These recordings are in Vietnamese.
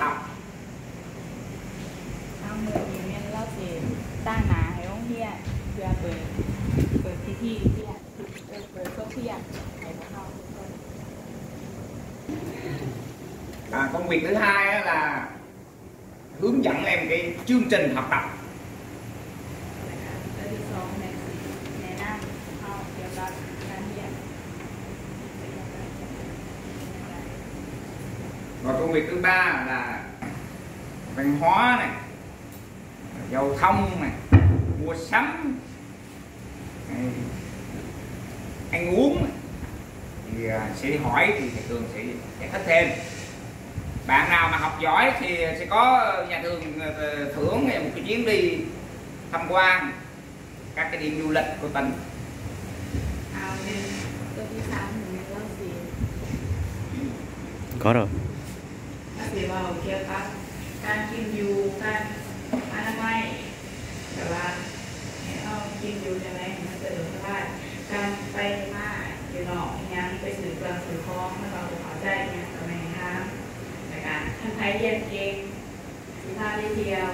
học. Ông người thì mình lo sẽ ta ná hay ông hiện vừa bởi thi hiện bởi số hiện hay của họ. Công việc thứ hai là hướng dẫn em cái chương trình học tập. Và công việc thứ ba là văn hóa này, giao thông này, mua sắm, ăn uống này. Thì sẽ hỏi thì thầy Tường sẽ giải thích thêm. Bạn nào mà học giỏi thì sẽ có nhà trường thưởng một cái chuyến đi tham quan các cái điểm du lịch của tỉnh. Có rồi. สิว่าเกี่ยวกับการกินอยู่การอนามัยแต่ว่าเอากินอยู่ใช่ไหมมันจะรู้ว่าการไปมาอยู่นอกยังไปสื่อกลางสื่อคล้องแล้วเราขอใจเนี่ยทำไมคะในการทั้งไทยเย็นเองสิท่าได้เดียว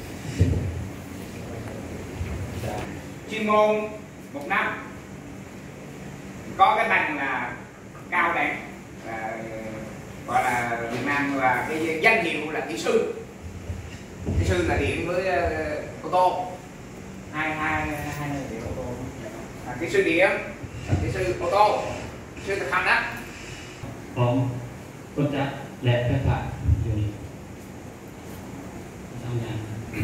chuyên môn 1 năm, có cái bằng là cao đẳng, gọi là Việt Nam là cái danh hiệu là kỹ sư. Kỹ sư là điểm với ô tô, hai điểm ô tô. Kỹ sư điểm, kỹ sư ô tô, kỹ sư thực hành đó. ผมก็จะและไฟฟ้าอยู่นี่ทำงาน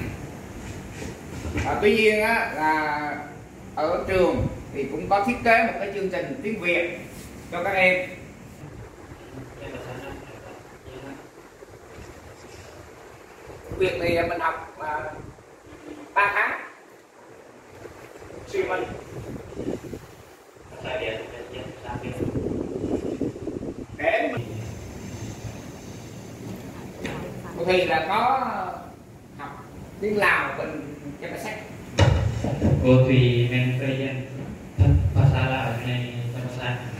Tuy nhiên á, là ở trường thì cũng có thiết kế một cái chương trình tiếng Việt cho các em. Việc thì mình học 3 tháng. Suy mình. Để mình thì là có học tiếng Lào bên cho cái sách. โอทีแมนเคยเรียนภาษาลาวในธรรมศาสตร์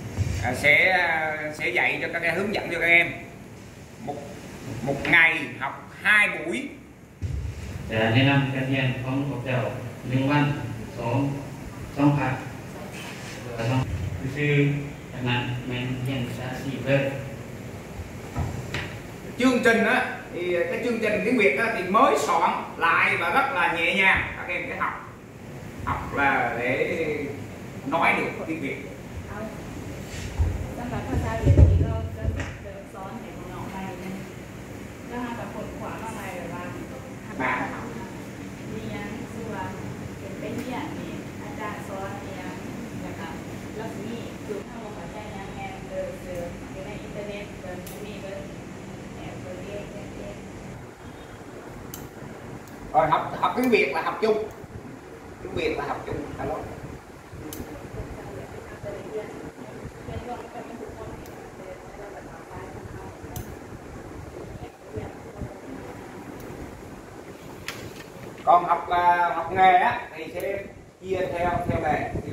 sẽ dạy cho các em, hướng dẫn cho các em một ngày học 2 buổi. แต่แนะนำการเรียนของพวกเจ้า1 วัน2 ภาคคือจากนั้นแมนเรียนภาษา4เลย Chương trình á thì cái chương trình tiếng Việt á thì mới soạn lại và rất là nhẹ nhàng, các em cái học là để nói được tiếng Việt. สำหรับภาษาเรียนที่เราจะสอนให้น้องๆไปแล้วหากับคนขวามาใหม่แบบว่ามีอย่างส่วนเป็นเรื่องนี่อาจารย์สอนเนี่ยนะครับแล้วมีจุดที่เราเข้าใจยังไงเดินอยู่ในอินเทอร์เน็ตเดินมีเดินแอบเดินเรียน Rồi học tiếng Việt là học chung. Tiếng Việt là học chung cả lớp. Còn học nghề á thì sẽ chia theo nghề.